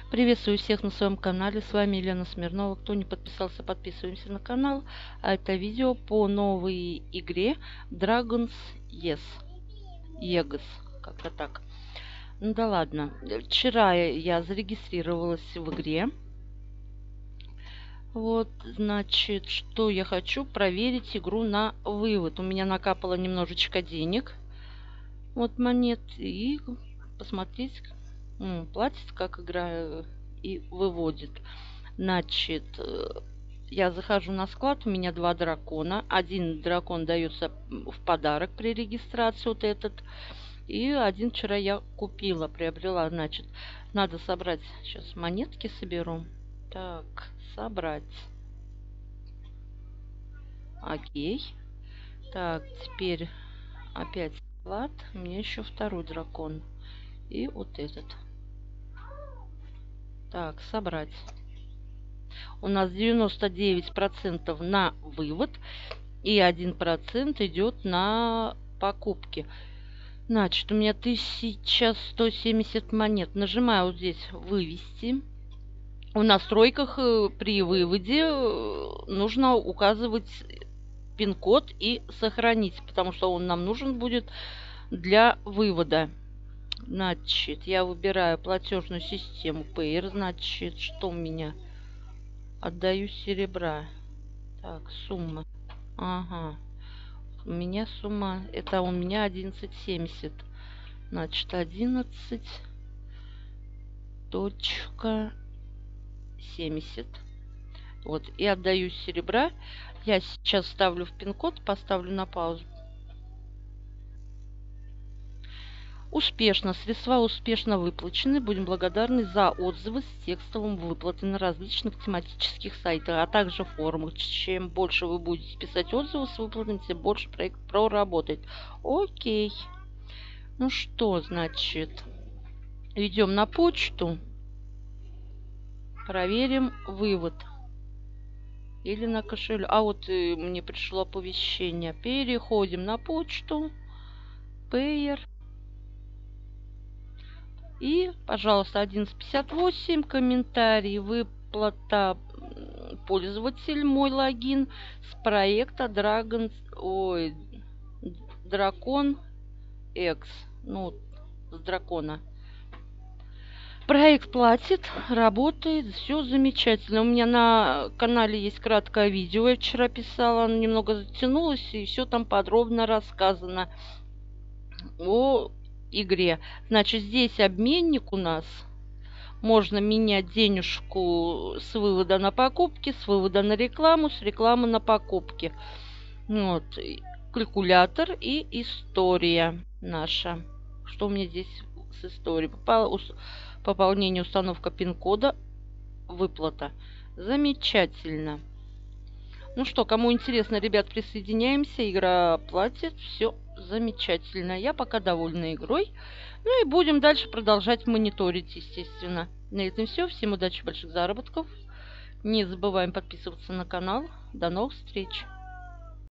Приветствую всех на своем канале. С вами Елена Смирнова. Кто не подписался, подписываемся на канал. А это видео по новой игре Dragons Eggs. Как-то так. Ну да ладно. Вчера я зарегистрировалась в игре. Вот, значит, что я хочу проверить игру на вывод. У меня накапало немножечко денег. Вот монет. И посмотреть, платит, как игра и выводит. Значит, я захожу на склад, у меня 2 дракона. Один дракон дается в подарок при регистрации, вот этот. И один вчера я купила, приобрела. Значит, надо собрать, сейчас монетки соберу. Так, собрать. Окей. Так, теперь опять склад. У меня еще второй дракон. И вот этот. Так, собрать. У нас 99% на вывод и 1% идет на покупки. Значит, у меня 1170 монет. Нажимаю вот здесь «Вывести». В настройках при выводе нужно указывать пин-код и сохранить, потому что он нам нужен будет для вывода. Значит, я выбираю платежную систему Payer. Значит, что у меня? Отдаю серебра. Так, сумма. Ага. У меня сумма. Это у меня 11,70. Значит, 11.70. Вот. И отдаю серебра. Я сейчас ставлю в пин-код. Поставлю на паузу. Успешно. Средства успешно выплачены. Будем благодарны за отзывы с текстовым выплатой на различных тематических сайтах, а также форумах. Чем больше вы будете писать отзывы с выплатами, тем больше проект проработает. Окей. Ну что, значит, идем на почту. Проверим вывод. Или на кошелек. А вот мне пришло оповещение. Переходим на почту. Payer. И, пожалуйста, 11.58, комментарий, выплата, пользователь, мой логин с проекта Dragons, Дракон X, ну, с дракона. Проект платит, работает, все замечательно. У меня на канале есть краткое видео, я вчера писала, оно немного затянулось, и все там подробно рассказано о игре. Значит, здесь обменник у нас. Можно менять денежку с вывода на покупки, с вывода на рекламу, с рекламы на покупки. Вот. Калькулятор и история наша. Что у меня здесь с историей? Пополнение, установка пин-кода, выплата. Замечательно. Ну что, кому интересно, ребят, присоединяемся. Игра платит. Все замечательно. Я пока довольна игрой. Ну и будем дальше продолжать мониторить, естественно. На этом все. Всем удачи, больших заработков. Не забываем подписываться на канал. До новых встреч.